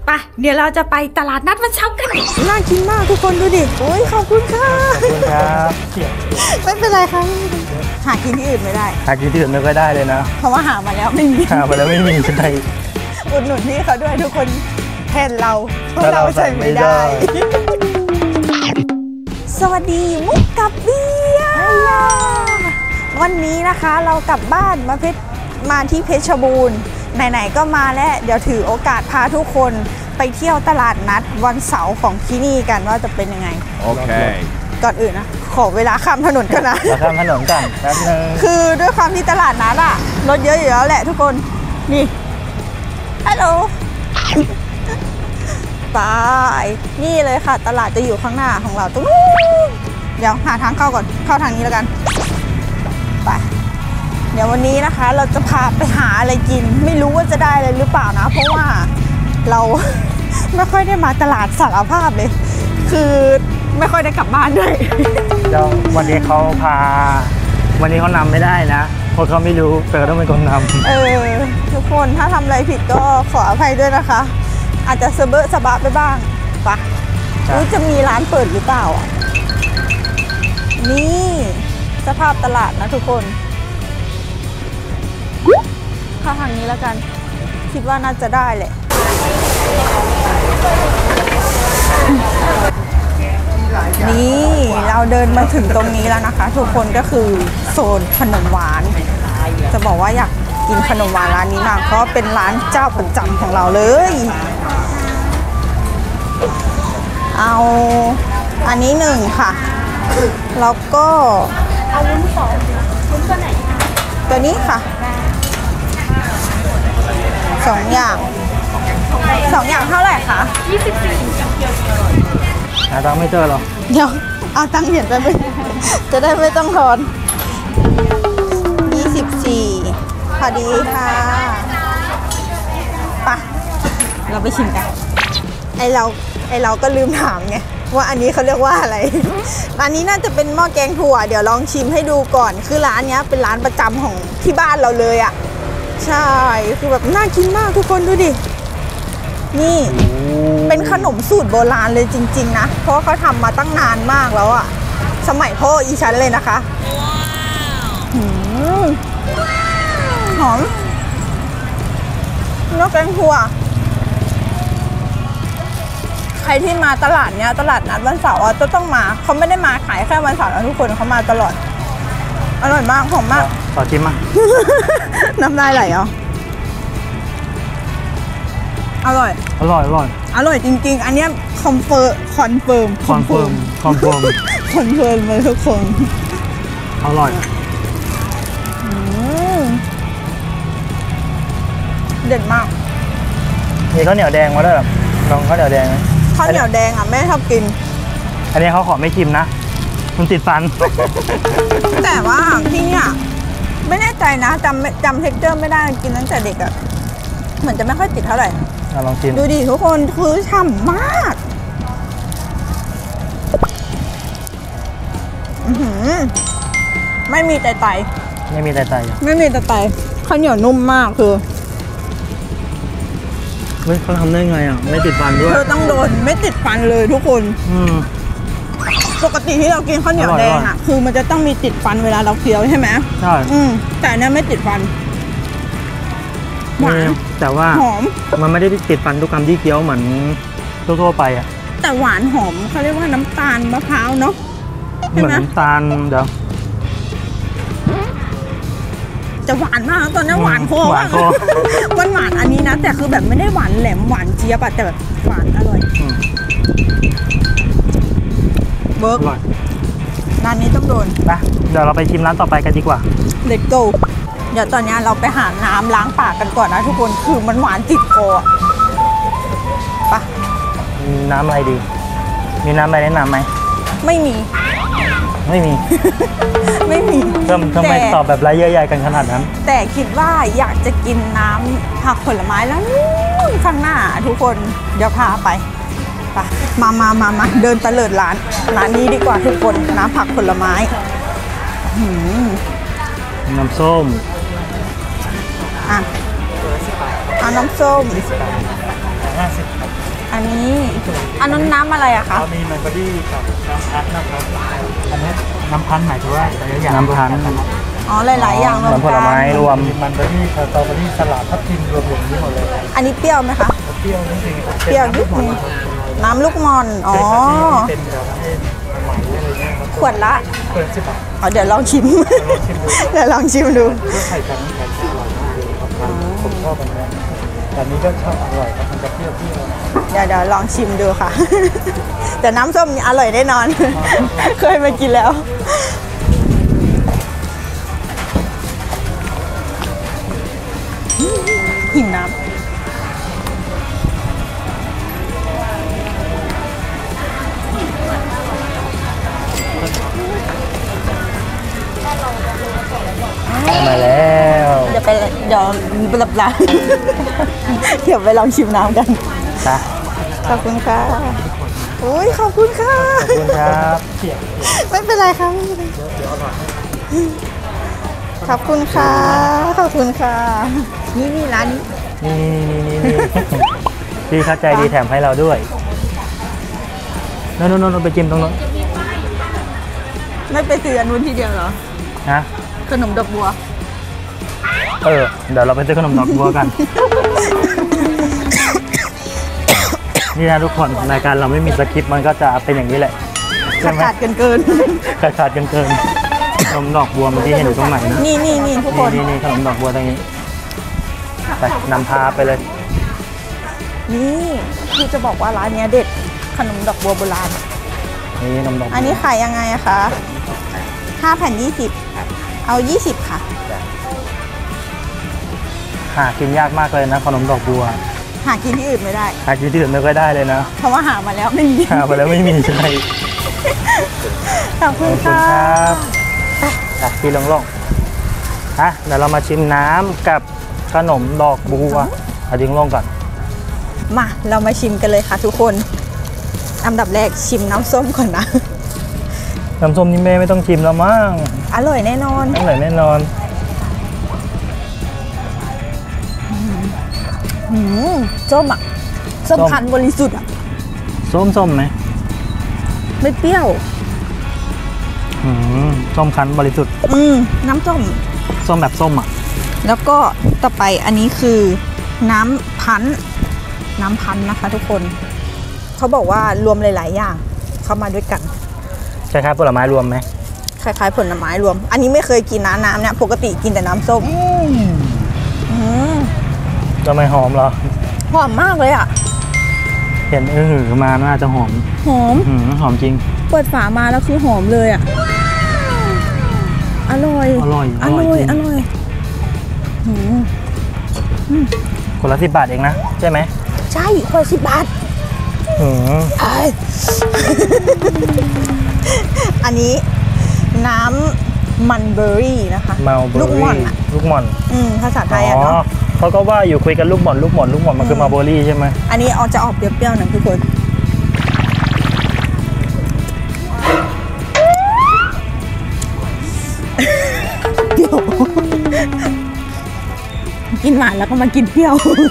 ไปเดี๋ยวเราจะไปตลาดนัดวันเสาร์กันน่ากินมากทุกคนดูดิโอ้ยขอบคุณค่ะขอบคุณครับไม่เป็นไรค่ะหากินที่อื่นไม่ได้หากินที่อื่นไม่ค่อยได้เลยนะเพราะว่าหามาแล้วไม่มีใช่อุดหนุนพี่เขาด้วยทุกคนแทนเราเพราะเราใส่ไม่ได้สวัสดีมุกกับเบียร์วันนี้นะคะเรากลับบ้านมาที่เพชรบูรณ์ไหนๆก็มาแล้วเดี๋ยวถือโอกาสพาทุกคนไปเที่ยวตลาดนัดวันเสาร์ของที่นี่กันว่าจะเป็นยังไงโอเคก่อนอื่นนะขอเวลาข้ามถนนก่อนนะข้ามถนนก่อนแป๊บนึงคือด้วยความที่ตลาดนัดอะรถเยอะอยู่แล้วแหละทุกคนนี่ฮัลโหลไปนี่เลยค่ะตลาดจะอยู่ข้างหน้าของเราตรงนู้นเดี๋ยวหาทางเข้าก่อนเข้าทางนี้แล้วกันไปเดี๋ยววันนี้นะคะเราจะพาไปหาอะไรกินไม่รู้ว่าจะได้อะไรหรือเปล่านะเพราะว่าเราไม่ค่อยได้มาตลาดสารภาพเลยคือไม่ค่อยได้กลับบ้านด้วยเดี๋ยววันนี้เขานำไม่ได้นะเพราะเขาไม่รู้แต่ต้องเป็นคนนำทุกคนถ้าทำอะไรผิดก็ขออภัยด้วยนะคะอาจจะเซเบอร์สบะไปบ้างปะจะมีร้านเปิดหรือเปล่านี่สภาพตลาดนะทุกคนเข้าทางนี้แล้วกันคิดว่าน่าจะได้แหละนี่เราเดินมาถึงตรงนี้แล้วนะคะทุกคนก็คือโซนขนมหวานจะบอกว่าอยากกินขนมหวานร้านนี้มากเพราะเป็นร้านเจ้าประจำของเราเลยเอาอันนี้1ค่ะแล้วก็เอาวุ้น2วุ้นตัวไหนตัวนี้ค่ะ2 อย่างเท่าไหร่คะ 24หาตังค์ไม่เจอหรอเดี๋ยวเอาตังค์เหรียญไปจะได้ไม่ต้องทอน24พอดีค่ะไปเราไปชิมกันไอเราก็ลืมถามไงว่าอันนี้เขาเรียกว่าอะไรอันนี้น่าจะเป็นหม้อแกงถั่วเดี๋ยวลองชิมให้ดูก่อนคือร้านนี้เป็นร้านประจำของที่บ้านเราเลยอ่ะใช่คือแบบน่ากินมากทุกคนดูดินี่เป็นขนมสูตรโบราณเลยจริงๆนะเพราะเขาทำมาตั้งนานมากแล้วอ่ะสมัยพ่ออีฉันเลยนะคะหอมนกแกงถั่วใครที่มาตลาดเนี้ยตลาดนัดวันเสาร์จะต้องมาเขาไม่ได้มาขายแค่วันเสาร์นะทุกคนเขามาตลอดอร่อยมากหอมมากขอชิมมาน้ำลายไหลเหรออร่อยจริงๆอันนี้คอนเฟิร์มเลยทุกคนอร่อยเด็ดมากมีข้าวเหนียวแดงมาด้วยลองข้าวเหนียวแดงไหมข้าวเหนียวแดงอ่ะแม่ชอบกินอันนี้เขาขอไม่ชิมนะมันติดฟันแต่ว่าที่เนี่ยไม่แน่ใจนะจำเท็กเจอร์ไม่ได้กินตั้งแต่เด็กอ่ะเหมือนจะไม่ค่อยติดเท่าไหร่ลองชิมดูดิทุกคนคือฉ่ำมากไม่มีไตไม่มีไตข้าวเหนียวนุ่มมากคือเขาทำได้ไงอ่ะไม่ติดฟันด้วยเธอต้องโดนไม่ติดฟันเลยทุกคนปกติที่เรากินข้าวเหนียวแดงอ่ะคือมันจะต้องมีติดฟันเวลาเราเคี้ยวใช่ไหมใช่แต่อันนี้ไม่ติดฟันหวานแต่ว่าหอมมันไม่ได้ติดฟันทุกคำที่เคี้ยวเหมือนทั่วไปอ่ะแต่หวานหอมเขาเรียกว่าน้ำตาลมะพร้าวเนาะเหมือนน้ำตาลเดี๋ยวจะหวานมากตอนนี้หวานโคตรมันหวานอันนี้นะแต่คือแบบไม่ได้หวานแหลมหวานเจี๊ยบแต่แบบหวานอร่อยเบิร์กร้านนี้ต้องโดนนะเดี๋ยวเราไปชิมร้านต่อไปกันดีกว่า Let's go เดี๋ยวตอนนี้เราไปหาน้ำล้างปากกันก่อนนะทุกคนคือมันหวานติดคอปะน้ำอะไรดีมีน้ำอะไรแนะนำไหมไม่มีทำไมตอบแบบไรเยอะใหญ่กันขนาดนั้นแต่คิดว่าอยากจะกินน้ำผักผลไม้แล้วข้างหน้าทุกคนเดี๋ยวพาไปมาเดินตะเลิดร้านนี้ดีกว่าทุกคนน้ำผักผลไม้น้ำส้มเอาน้ำส้มอันนั้นน้ำอะไรอะคะเรามีมันบอดี้กับน้ำพันธุ์นะครับอันนี้น้ำพันธุ์หมายถึงว่าน้ำพันธุ์อ๋อหลายๆอย่างรวมน้ำผกัลไม้นรวมมันบอดี้สตรอเบอรี่สลัดทับทิมรวมอย่างนี้หมดเลยอันนี้เปรี้ยวไหมคะเปรี้ยวนิดนึงเปรี้ยวนิดนึงน้ำลูกมอนอ๋อเป็นแบบให้ใหม่อะไรเงี้ยครับขวดละเปิด10 บาทอ๋อเดี๋ยวลองชิม เดี๋ยวลองชิมดูเพื่อไข่กันน้ำแข็งอร่อยมากเลยครับผมชอบอันนี้แต่นี้ก็ชอบอร่อยครับมันจะเปรี้ยวเดี๋ยวลองชิมดูค่ะ แต่น้ำส้มอร่อยแน่นอน เคยมากินแล้ว หิวน้ำมาแล้วเดี๋ยวหลับ เดี๋ยวไปลองชิมน้ำกันจ้ะขอบคุณค่ะอุ้ยขอบคุณค่ะขอบคุณครับเสียงไม่เป็นไรค่ะไม่เป็นไรขอบคุณค่ะ ขอบคุณค่ะ นี่ร้านนี้นี่พี่เข้าใจดีแถมให้เราด้วยโน่นไปจิ้มตรงโน้นไม่ไปซื้ออันนู้นทีเดียวเหรอนะขนมดอกบัวเดี๋ยวเราไปซื้อขนมดอกบัวกัน นี่นะทุกคนรายการเราไม่มีสคริปต์มันก็จะเป็นอย่างนี้แหละใช่ไหมขาดกันเกินขาดกันเกินขนมดอกบัวเมื่อกี้เห็นอยู่ตรงไหนนะนี่ทุกคนนี่ขนมดอกบัวตรงนี้ไปนำพาไปเลยนี่คือจะบอกว่าร้านเนี้ยเด็ดขนมดอกบัวโบราณนี่ขนมดอกบัวอันนี้ขายยังไงอะคะ5 แผ่น 20 เอา 20 ค่ะหากินยากมากเลยนะขนมดอกบัวหากินที่อื่นไม่ได้หากินที่อื่นไม่ค่อยได้เลยนะเพราะว่าหามาแล้วไม่มีหาไปแล้วไม่มีใช่ขอบคุณขอบคุณค่ะครับพี่ลงเดี๋ยวเรามาชิมน้ำกับขนมดอกบัวเอาดิ้งลงก่อนมาเรามาชิมกันเลยค่ะทุกคนอันดับแรกชิมน้ำส้มก่อนนะน้ำส้มนี่แม่ไม่ต้องชิมแล้วมั้งอร่อยแน่นอนอร่อยแน่นอนส้มอ่ะส้มพันธุ์บริสุทธิ์อ่ะส้มไหมไม่เปรี้ยวส้มคั้นบริสุทธิ์น้ำส้มส้มแบบส้มอ่ะแล้วก็ต่อไปอันนี้คือน้ำพันธุ์นะคะทุกคนเขาบอกว่ารวมหลาย ๆ อย่างเข้ามาด้วยกันคล้ายๆผลไม้รวมไหมคล้ายๆผลไม้รวม อันนี้ไม่เคยกินน้ำเนี่ยปกติกินแต่น้ำส้มทำไมหอมเหรอหอมมากเลยอ่ะเห็นมาน่าจะหอมหอมหอมจริงเปิดฝามาแล้วคือหอมเลยอ่ะอร่อยอร่อยอร่อยจริงอร่อยคนละ10 บาทเองนะใช่ไหมใช่คนละ10 บาท อันนี้น้ำมันเบอร์รี่นะคะเมาเบอลูกร์หม่อนรี่อ่ะลูกหม่อนภาษาไทยอ่ะเนาะเขาก็ว่าอยู่คุยกันลูกหม่อนมันคือมาเบอร์รี่ใช่ไหมอันนี้จะออกเปรี้ยวๆหน่อยทุกคนเปรี้ยวกินหวานแล้วก็มากินเปรี้ยว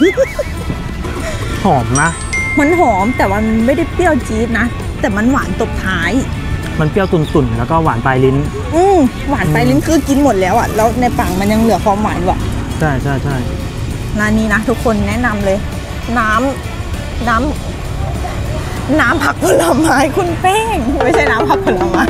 หอมนะมันหอมแต่ว่ามันไม่ได้เปรี้ยวจี๊ดนะ แต่มันหวานตบท้ายมันเปรี้ยวตุ่นๆแล้วก็หวานปลายลิ้นหวานไปลิ้นคือกินหมดแล้วอ่ะแล้วในปากมันยังเหลือความหวานอยู่อ่ะใช่ร้านนี้นะทุกคนแนะนำเลย น้ำผักผลไม้คุณแป้งไม่ใช่น้ำผักผลไม้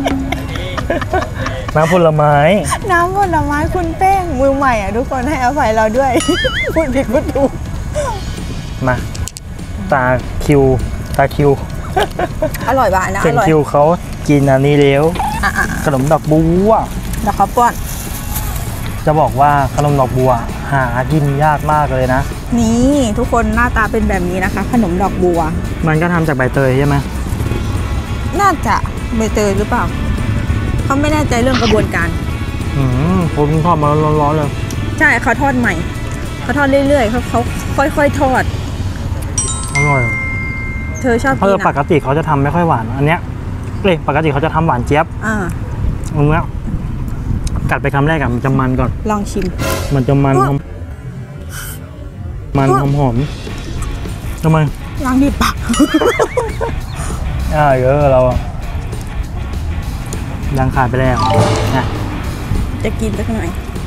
น้ำผลไม้น้ำผลไม้คุณแป้งมือใหม่อ่ะทุกคนให้อภัยเราด้วย พูดผิดพูดถูกมาตาคิวอร่อยป่ะนะเป็อน ร่อยคิวเขากินอันนี้แล้ว ขนมดอกบัวเดี๋ยวเขาป้อนจะบอกว่าขนมดอกบัวหากินยากมากเลยนะนี่ทุกคนหน้าตาเป็นแบบนี้นะคะ ขนมดอกบัวมันก็ทำจากใบเตยใช่ไหมน่าจะใบเตยหรือเปล่าเขาไม่แน่ใจเรื่องกระบวนการผมทอดมาร้อนๆเลยใช่เขาทอดใหม่เขาทอดเรื่อยๆเขาค่อยๆทอดอร่อยเธอชอบกินปอ่ะกติเขาจะทำไม่ค่อยหวานอันเนี้ยปกติเขาจะทำหวานเจี๊ยบ อันเนี้ยกัดไปคำแรกอะมันจะมันก่อนลองชิมมันจะมันหอมทำไมล้างดีปากเยอะเรายังขาดไปแล้วนะจะกินสักหน่อย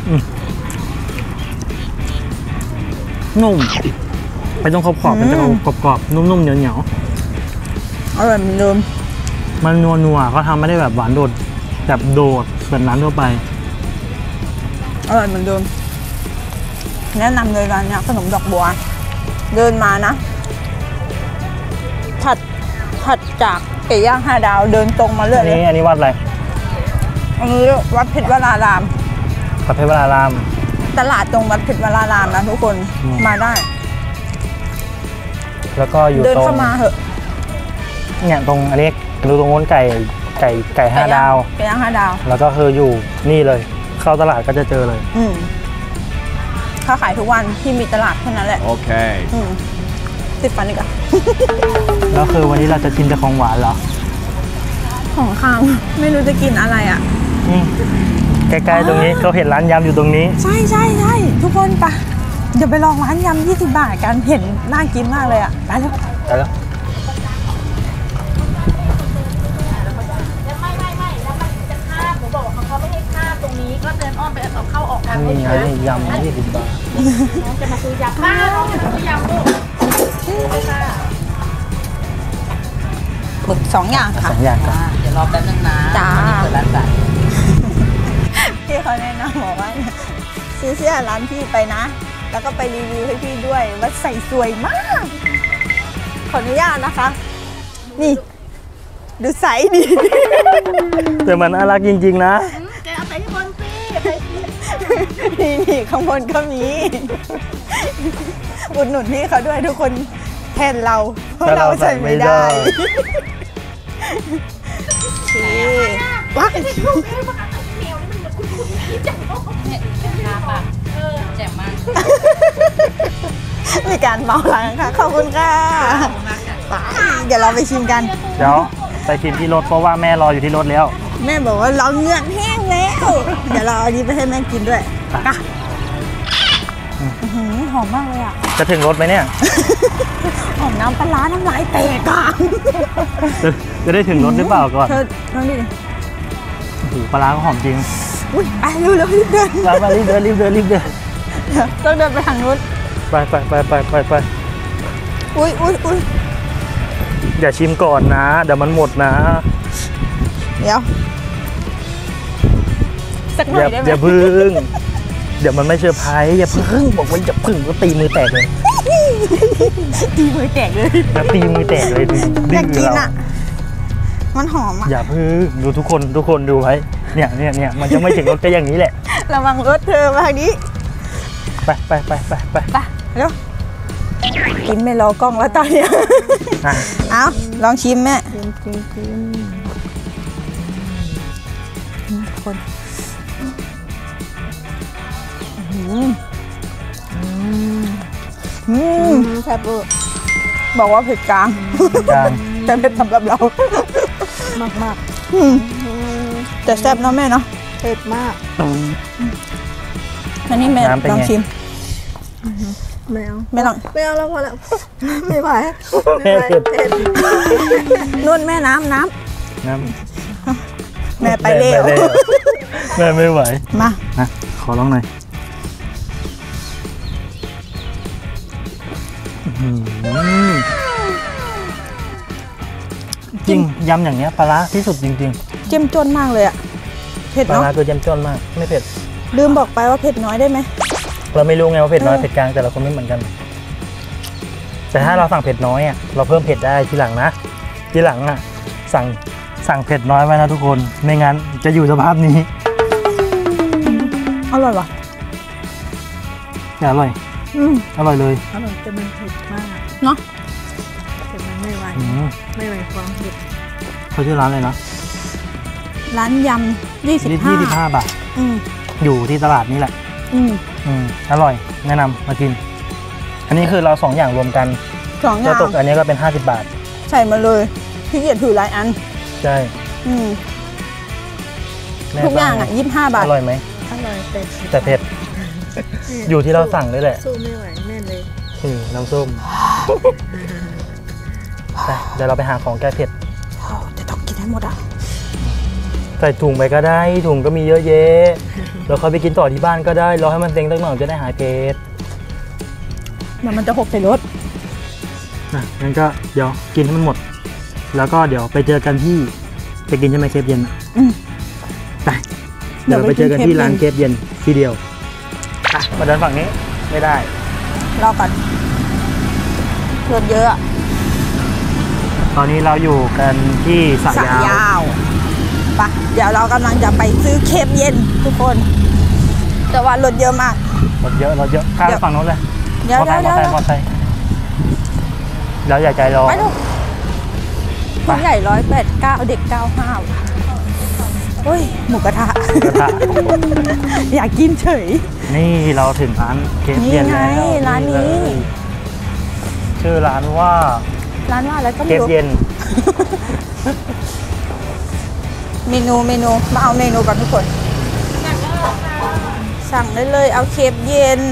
นุ่มไปตรงขอบๆมันจะกรอบๆนุ่มๆเหนียวอร่อยเหมือนเดิมๆมันนัวๆเขาทำไม่ได้แบบหวานโดดแบบโดดแบบร้านทั่วไปอร่อยเหมือนเดิมแนะนำเลยร้านเนี้ยขนมดอกบัว เดินมานะถัดจากไก่ย่าง5 ดาวเดินตรงมาเรื่อยเลยอันนี้วัดอะไรอันนี้วัดเพชรวรารามวัดเพชรวรารามตลาดตรงวัดเพชรวรารามนะทุกคนมาได้แล้วก็อยู่เดินตรงเข้ามาเหอะเนี่ยตรงอันนี้ดูตรงโน้นไก่5 ดาวไก่ย่าง5 ดาวแล้วก็คืออยู่นี่เลย เข้าตลาดก็จะเจอเลยเขาขายทุกวันที่มีตลาดแค่นั้นแหละโอเคติดฟันอีกอะแล้วคือวันนี้เราจะกินแต่ของหวานเหรอของข้าวไม่รู้จะกินอะไรอ่ะนี่ใกล้ๆตรงนี้เขาเห็นร้านยำอยู่ตรงนี้ใช่ทุกคนปะเดี๋ยวไปลองร้านยำ20 บาทกันเห็นน่ากินมากเลยอ่ะไปแล้วไปแล้วแล้วมันจะข้ามหนูบอกว่าเขาไม่ให้ข้ามตรงนี้ก็เดินอ้อมไปเอาเข้าออกทางนี่นี้ไงนะยำ20 บาทน้องจะมาซื้อยำป้าน้องจะซื้อยำลูกหมึก2 อย่างค่ะ 2 อย่างกันเดี๋ยวรอแป๊บนึงนะจ้าวันนี้เปิดร้านสายพี่เขาแนะนำบอกว่าซื้อเสื้อร้านพี่ไปนะ แล้วก็ไปรีวิวให้พี่ด้วยว่าใส่สวยมาก ขออนุญาตนะคะ นี่ ดูใสดีแต่มันน่ารักจริงๆนะแกเอาไปที่บนสินี่ข้างบนก็มีอุดหนุนพี่เขาด้วยทุกคนแทนเราเพราะเราใส่ไม่ได้ว้ายแจ่มมากมีการเมาหลังค่ะขอบคุณค่ะไปเดี๋ยวเราไปชิมกันเดี๋ยวไปชิมที่รถเพราะว่าแม่รออยู่ที่รถแล้วแม่บอกว่าเราเหงือกแห้งแล้ว เดี๋ยวเราเอาอันนี้ไปให้แม่กินด้วยกะหอมมากเลยอ่ะจะถึงรถไหมเนี่ยหอมน้ำปลาร้าน้ำลายแตกอ่ะจะได้ถึงรถหรือเปล่าก่อนเธอลองดิโอ้โหปลาร้าก็หอมจริงอุ้ยไปเร็วๆรีบเดินมารีบเดินต้องเดินไปทางนู้นไปอุ้ยอย่าชิมก่อนนะ เดี๋ยวมันหมดนะเดี๋ยวสักหน่อยได้ไหมอย่าพึ่ง เดี๋ยวมันไม่เซอร์ไพรส์อย่าพึ่งบอกว่าอย่าพึ่งก็ตีมือแตกเลยตีมือแตกเลยแล้วตีมือแตกเลยดื้อยากกินเราอ่ะ มันหอมอ่ะอย่าพึ่งดูทุกคนดูไว้เนี่ยมันจะไม่ถึงรถก็อย่างนี้แหละระวังรถเธอมาทางนี้ไปไปเร็วกินไม่รอกล้องแล้วตอนเนี้ยอ่ะเอาลองชิมแม่คนแซ่บเวอร์บอกว่าเผ็ดกลางจานแต่เผ็ดสำหรับเรามากแต่แซ่บเนาะแม่เนาะเผ็ดมากอันนี้แม่ลองชิมไม่เอาไม่ลองไม่เอาแล้วพอแล้วไม่ไหวเผ็ดนุ่นแม่น้ำน้แม่ไปเร็วแม่ไม่ไหวมานะขอลองหน่อยจริงยำอย่างเงี้ยปลาร้าที่สุดจริงเจ้มจนมากเลยอะเผ็ดๆปลาเนาะร้าคือเจ้มจ้นมากไม่เผ็ดลืมบอกไปว่าเผ็ดน้อยได้ไหมเราไม่รู้ไงว่าเผ็ดน้อยเผ็ดกลางแต่ละคนไม่เหมือนกัน แต่ถ้าเราสั่งเผ็ดน้อยอ่ะเราเพิ่มเผ็ดได้ทีหลังนะทีหลังอ่ะสั่งเผ็ดน้อยไว้นะทุกคนไม่งั้นจะอยู่สภาพนี้อร่อยว่ะอย่าอร่อยอร่อยเลยอร่อยแต่มันเผ็ดมากเนาะแต่มันไม่ไหวความเผ็ดเขาชื่อร้านอะไรนะร้านยำ25 บาทอยู่ที่ตลาดนี่แหละอร่อยแนะนำมากิน อันนี้คือเรา2 อย่างรวมกัน 2 อแล้ย่าว งตกอันนี้ก็เป็น50 บาทใส่มาเลยพี่เกียรถือหลายอันใช่ แม่ทุกอย่างอ่ะ25 บาทอร่อยไหมอร่อยแต่แต่เผ็ดอยู่ที่เราสั่งด้วยแหละสู้ไม่ไหวแน่เลยน้ำส้มไปเดี๋ยวเราไปหาของแก้เผ็ดจะต้องกินให้หมดอ่ะใส่ถุงไปก็ได้ถุงก็มีเยอะแยะเราค่อยไปกินต่อที่บ้านก็ได้รอให้มันเต็งตั้งหน่อยจะได้หายเผ็ดมันจะหกใส่รถงั้นก็เดี๋ยวกินให้มันหมด แล้วก็เดี๋ยวไปเจอกันที่จะกินใช่ไหมเคฟเย็น ไปเดี๋ยวไปเจอกันที่ร้านเคฟเย็นทีเดียวมาเดินฝั่งนี้ไม่ได้รอก่อนรถเยอะอะตอนนี้เราอยู่กันที่สระสระยาวยาวปะเดี๋ยวเรากำลังจะไปซื้อเค็มเย็นทุกคน แต่ว่ารถเยอะมากรถเยอะข้ามไปฝั่งโน้นเลยเดี๋ยวมอไซค์แล้วอย่าใจร้อนไปลูกผู้ใหญ่189เด็ก95เฮ้ยหมูกระทะกระทะอยากกินเฉยนี่เราถึงร้านเคฟเย็นแล้วนี่ไงร้านนี้เลยชื่อร้านว่าร้านว่าอะไรก็เคไม่ฟรู้เย็นเมนูมาเอาเมนูก่อนทุกคน สั่งได้เลยเอาเคฟเย็น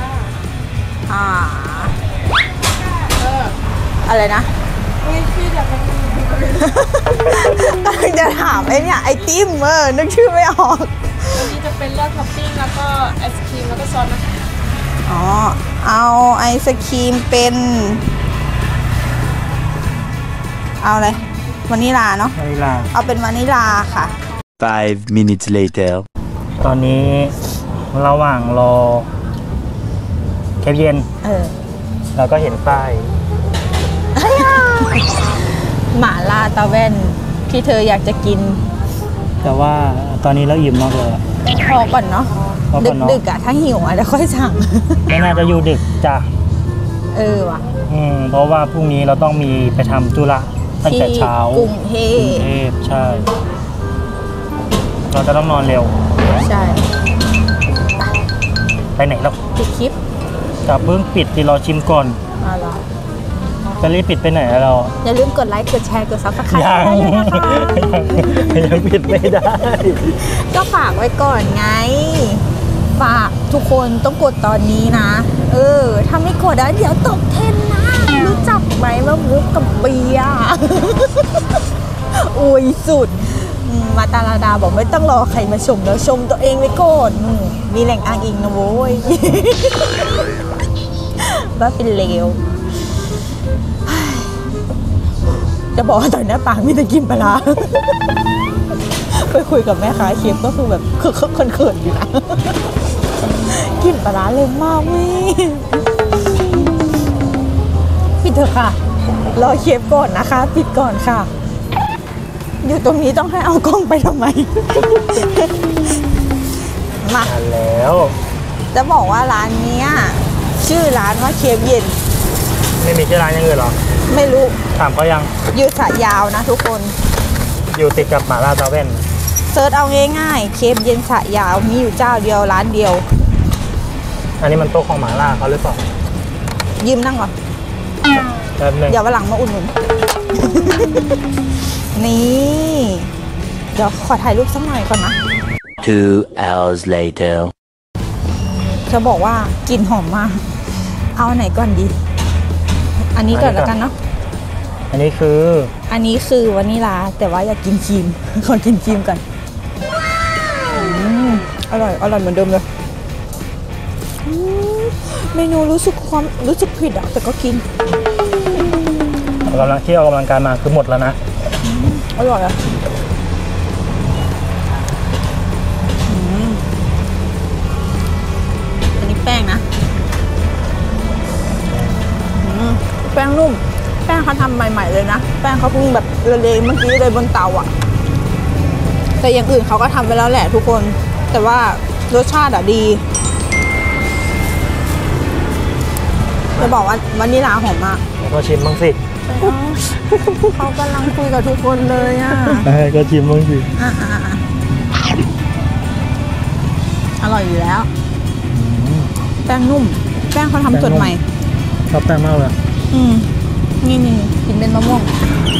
อะไรนะกำลังจะถามไอ้เนี่ยไอติมนึกชื่อไม่ออกอันนี้จะเป็นเลือดท็อปปิ้งแล้วก็ไอศครีมแล้วก็ซอสนะคะอ๋อเอาไอศครีมเป็นเอาอะไรวานิลาเนาะวานิลาเอาเป็นวานิลาค่ะ 5 minutes later ตอนนี้ระหว่างรอเคฟเย็นเราก็เห็นป้ายหม่าล่าตาแว่นที่เธออยากจะกินแต่ว่าตอนนี้เราอิ่มมากเลยอะพอก่อนเนาะพอก่อนเนอะดึกๆอะถ้าหิวอะเดี๋ยวค่อยสั่งไม่น่าจะอยู่ดึกจ้ะว่ะเพราะว่าพรุ่งนี้เราต้องมีไปทำธุระตั้งแต่เช้าที่กรุงเทพใช่ เราจะต้องนอนเร็วใช่ไปไหนแล้วปิดคลิปจะเพิ่งปิดที่เราชิมก่อนมาหรอจะรีบปิดไปไหนอะเราอย่าลืมกดไลค์กดแชร์กดซับสไครต์ยังด้วยนะคะยังปิดไม่ได้ก็ฝากไว้ก่อนไง ฝากทุกคนต้องกดตอนนี้นะ ถ้าไม่กดอะเดี๋ยวตกเทรนด์นะ รู้จักไหมว่ามุกกับเบียร์ อุ้ยสุดมาตาลาดาบอกไม่ต้องรอใครมาชมแล้วชมตัวเองไว้ก่อนมีแหล่งอ้างอิงนะโว้ย ว่าเป็นเลว จะบอกว่าตอนนี้ปากมีแต่กินปลาร้า ไปคุยกับแม่ค้าเชฟก็คือแบบคือเขินๆอยู่นะ กินปลาร้าเลยมากวิปิดเถอะค่ะ รอเชฟก่อนนะคะ ปิดก่อนค่ะ อยู่ตรงนี้ต้องให้เอากล้องไปทำไม มาแล้วจะบอกว่าร้านเนี้ยชื่อร้านว่าเชฟเย็นไม่มีชื่อร้านอยังอื่นหรอไม่รู้ถามเขายังอยู่สระยาวนะทุกคนอยู่ติดกับหม่าล่าตาแว่นเซิร์ชเอาง่ายๆเคฟเย็นสระยาวมีอยู่เจ้าเดียวร้านเดียวอันนี้มันโต๊ะของหม่าล่าเขาหรือเปล่ายืมนั่งก่อนแป๊บนึงเดี๋ยววันหลังมาอุ่นหนุน นี่ เดี๋ยวขอถ่ายรูปสักหน่อยก่อนนะ 2 hours later จะบอกว่ากลิ่นหอมมาก เอาอันไหนก่อนดี อันนี้ก่อนแล้วกันเนาะอันนี้คืออันนี้คือวานิลาแต่ว่าอยากกินครีม ขอกินครีมก่อนอร่อยเหมือนเดิมเลยเมนูรู้สึกผิดอะแต่ก็กินออกกำลังกายมาคือหมดแล้วนะอร่อยอะอันนี้แป้งนะแป้งนุ่ม แป้งเขาทำใหม่ๆเลยนะ แป้งเขาเพิ่งแบบละเลงเมื่อกี้เลยบนเตาอะแต่อย่างอื่นเขาก็ทำไปแล้วแหละทุกคน แต่ว่ารสชาติอะดีจะบอกว่าวานิลาหอมมากแล้วก็ชิมบ้างสิเขากำลังคุยกับทุกคนเลยอ่ะก็ชิมบ้างสิอร่อยอยู่แล้ว แป้งนุ่ม แป้งเขาทำสดใหม่ชอบแป้งมากเลยนี่กินเป็นมะม่วง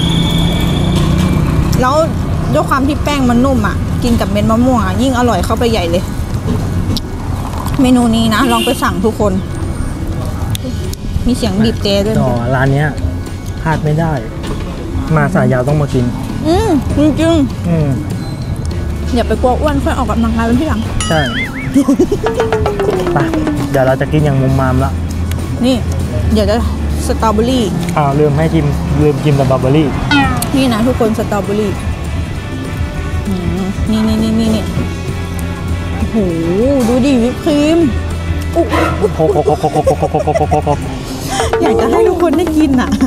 แล้วด้วยความที่แป้งมันนุ่มอ่ะ กินกับเม็ดมะม่วงอ่ะยิ่งอร่อยเข้าไปใหญ่เลย เมนูนี้นะลองไปสั่งทุกคน มีเสียงบีบเจด้วยร้านเนี้ยพลาดไม่ได้ มาสายยาวต้องมากินจริงอืมๆอย่าไปกลัวอ้วนค่อยออกกำลังกายเป็นที่หลังใช่ ไปเดี๋ยวเราจะกินอย่างมุมมามละนี่ เดี๋ยวจะสตรอเบอรี่ลืมชิมสตรอเบอรี่นี่นะทุกคนสตรอเบอรี่นี่โอ้โหดูดิวิปครีมอุ๊ยอยากจะให้ทุกคนได้กินอ่ะ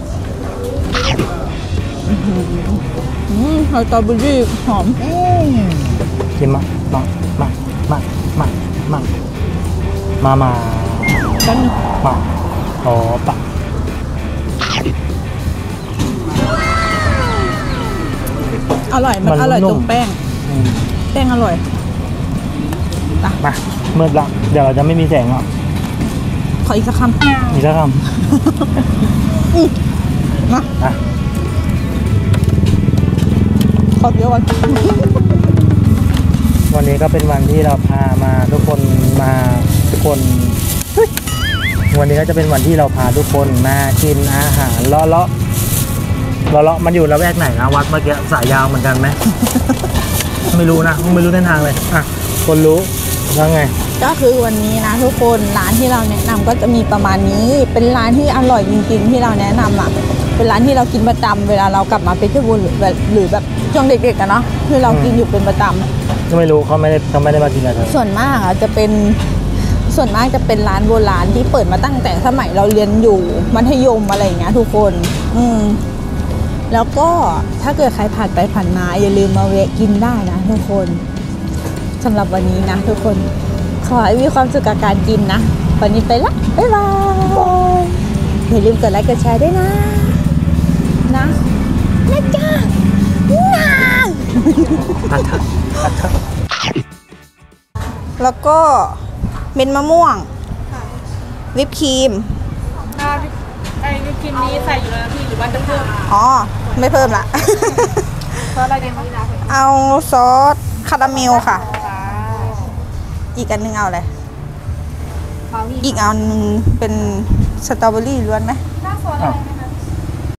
สตรอเบอรี่หอมชิมมากันงมาอ๋อปะอร่อยมันอร่อยตรงแป้งอืมแป้งอร่อยมาเมื่อละเดี๋ยวเราจะไม่มีแสงอ่ะขออีกสักคำมีแล้วคนะำอ่ะขอเยอะก่อนวันนี้ก็เป็นวันที่เราพามาทุกคนวันนี้ก็จะเป็นวันที่เราพาทุกคนมากินอาหารเลาะมันอยู่ละแวกไหนนะวัดเมื่อกี้สายยาวเหมือนกันไหม ไม่รู้นะไม่รู้เส้นทางเลยอ่ะคนรู้แล้วไงก็คือวันนี้นะทุกคนร้านที่เราแนะนำก็จะมีประมาณนี้ เป็นร้านที่อร่อยจริงๆที่เราแนะนำอ่ะเป็นร้านที่เรากินประจำเวลาเรากลับมาเพชรบูรณ์หรือแบบช่วงเด็กๆกันเนาะที่เรากินอยู่เป็นประจำก็ไม่รู้เขาไม่ได้มากินกับเธอส่วนมากอ่ะจะเป็นร้านโบราณที่เปิดมาตั้งแต่สมัยเราเรียนอยู่มัธยมอะไรอย่างเงี้ยทุกคนแล้วก็ถ้าเกิดใครผ่านไปผ่านมาอย่าลืมมาแวะกินได้นะทุกคนสำหรับวันนี้นะทุกคนขอให้มีความสุขกับการกินนะวันนี้ไปละบ๊ายบายอย่าลืมกดไลค์กดแชร์ด้วยนะจ้าแล้วก็เม็ดมะม่วงวิปครีมไอ้วิปครีมนี้ใส่อยู่แล้วนะพี่หรือว่าจะเพิ่มอ๋อไม่เพิ่มละเพราะอะไรดีคะเอาซอสคาราเมลค่ะ อีกอันหนึงเอาอะไรอีกอันหนึงเป็นสตรอเบอรี่ล้วนไหมหน้าซอสอะไรนะ